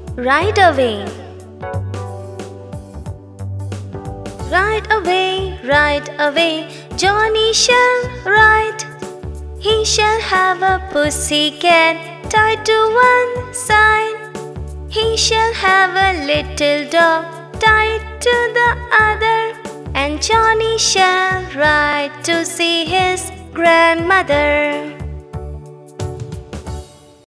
Right away. Right away, Johnny shall ride. He shall have a pussycat tied to one side. He shall have a little dog tied to the other. And Johnny shall ride to see his grandmother.